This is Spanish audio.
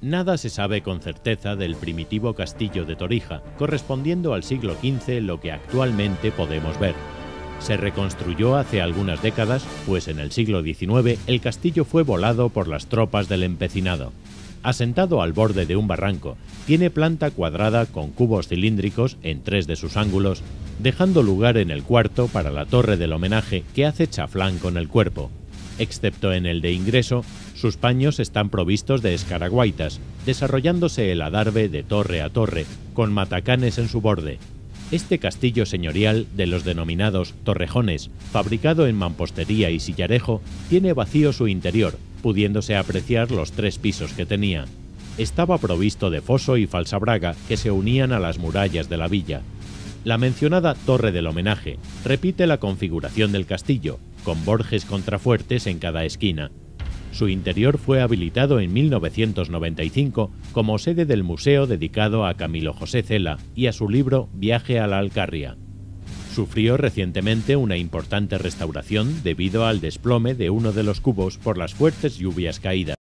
Nada se sabe con certeza del primitivo castillo de Torija, correspondiendo al siglo XV lo que actualmente podemos ver. Se reconstruyó hace algunas décadas, pues en el siglo XIX el castillo fue volado por las tropas del empecinado. Asentado al borde de un barranco, tiene planta cuadrada con cubos cilíndricos en 3 de sus ángulos, dejando lugar en el cuarto para la torre del homenaje que hace chaflán con el cuerpo. Excepto en el de ingreso, sus paños están provistos de escaraguaitas, desarrollándose el adarve de torre a torre, con matacanes en su borde. Este castillo señorial, de los denominados torrejones, fabricado en mampostería y sillarejo, tiene vacío su interior, pudiéndose apreciar los 3 pisos que tenía. Estaba provisto de foso y falsabraga que se unían a las murallas de la villa. La mencionada Torre del Homenaje repite la configuración del castillo, con borjes contrafuertes en cada esquina. Su interior fue habilitado en 1995 como sede del museo dedicado a Camilo José Cela y a su libro Viaje a la Alcarria. Sufrió recientemente una importante restauración debido al desplome de uno de los cubos por las fuertes lluvias caídas.